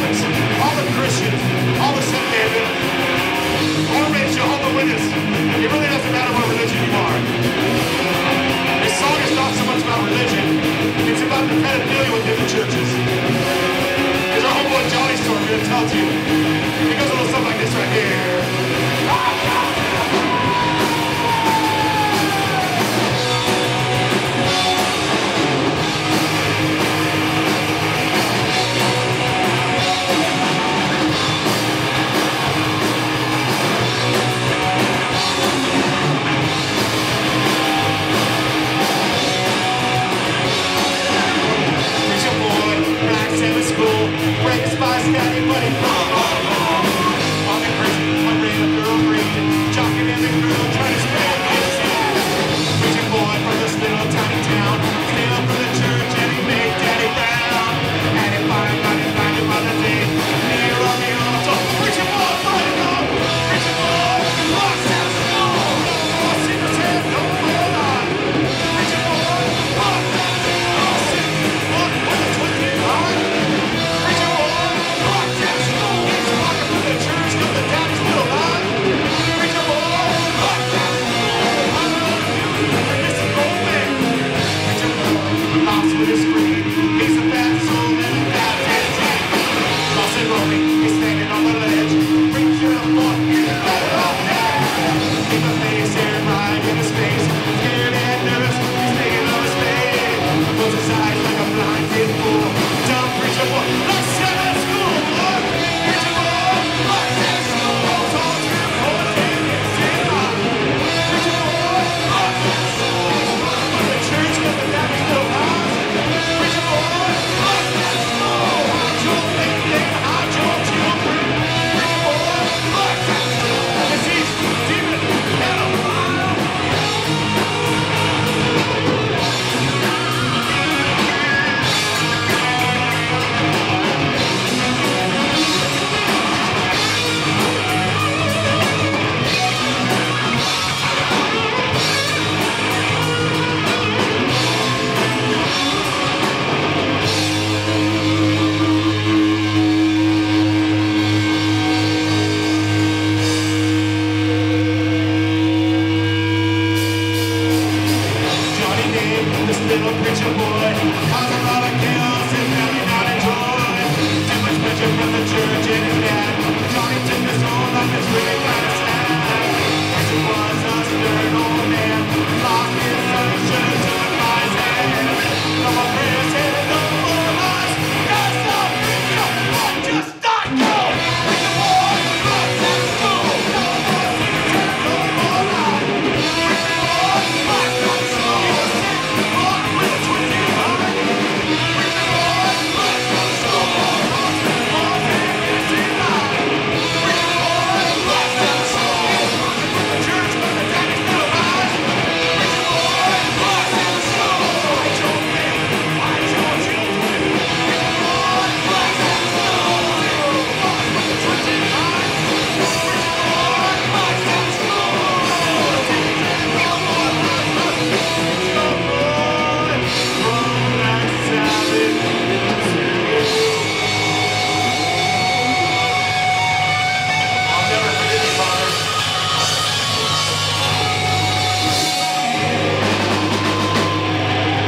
Catholics, all the Christians, all the Seventh-day Mormons, Jehovah's Witnesses. It really doesn't matter what religion you are. This song is not so much about religion, it's about the pedophilia within the churches. There's our homeboy Johnny story I'm going to tell to you. It goes a little something like this right here.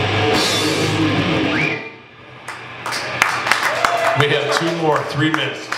We have 2 more 3 minutes.